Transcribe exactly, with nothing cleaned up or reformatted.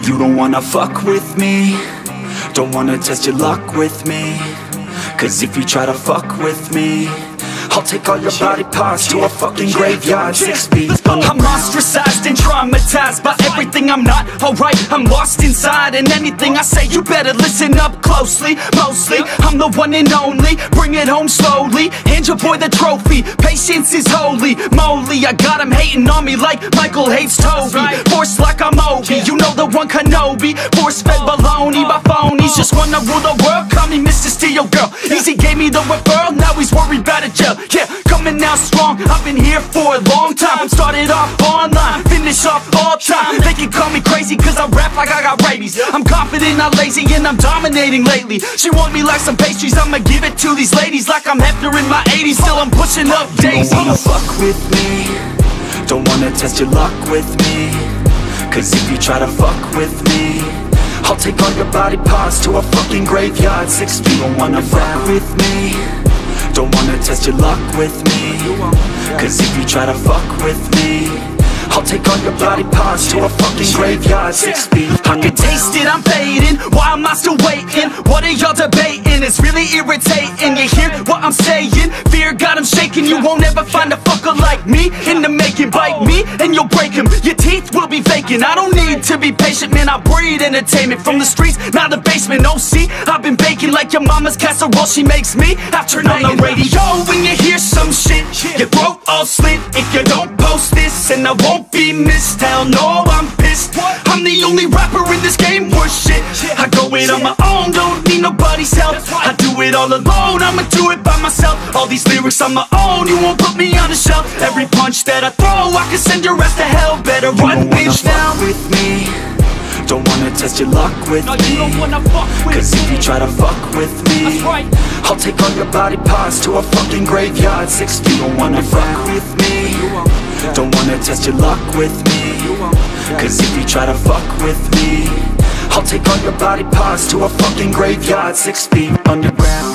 You don't wanna fuck with me, don't wanna test your luck with me. Cause if you try to fuck with me, I'll take all your body parts to a fucking graveyard, six feet underground. I'm ostracized and traumatized by everything I'm not. Alright, I'm lost inside, and anything I say you better listen up closely. Mostly, I'm the one and only, bring it home slowly. Hand your boy the trophy, patience is holy moly. I got him hating on me like Michael hates Toby. Force like I'm Obi, you know the one Kenobi. Force fed baloney by phonies, just wanna rule the world, call me Mister Steel Girl. Eazy gave me the referral, now he's worried about a jail. Yeah, coming out strong, I've been here for a long time. Started off online, finish off all time. They can call me crazy cause I rap like I got rabies. I'm confident, not lazy, and I'm dominating lately. She want me like some pastries, I'ma give it to these ladies like I'm Hefner in my eighties. Still I'm pushing up daisies. You don't wanna fuck with me, don't wanna test your luck with me. Cause if you try to fuck with me, I'll take all your body parts to a fucking graveyard, six feet. You don't wanna fuck with me, don't wanna test your luck with me. Cause if you try to fuck with me, I'll take all your body parts to a fucking graveyard, six feet. I can taste it, I'm fading, why am I still waiting? What are y'all debating? It's really irritating. You hear what I'm saying? Fear got him shaking. You won't ever find a fucker like me in the making. Bite me and you'll break him, your teeth will be vacant. I don't need to be patient, man, I breed entertainment. From the streets, not the basement. Oh see, I've been baking like your mama's casserole. She makes me, I've turned on the radio when you hear some shit. Your throat all slit if you don't post this, and I won't be missed. Hell no, I'm pissed. I'm the only rapper in this game worth shit. I go it on my own, don't need nobody's help. I do it all alone, I'ma do it by myself. All these lyrics on my own, you won't put me on the shelf. Every punch that I throw, I can send your ass to hell. Better run, bitch, down with me, don't wanna test your luck with no, me. Cause if you try to fuck with me, right, I'll take all your body parts to a fucking graveyard, six feet. Don't wanna fuck with me, don't wanna test your luck with me. Cause if you try to fuck with me, I'll take all your body parts to a fucking graveyard, six feet underground.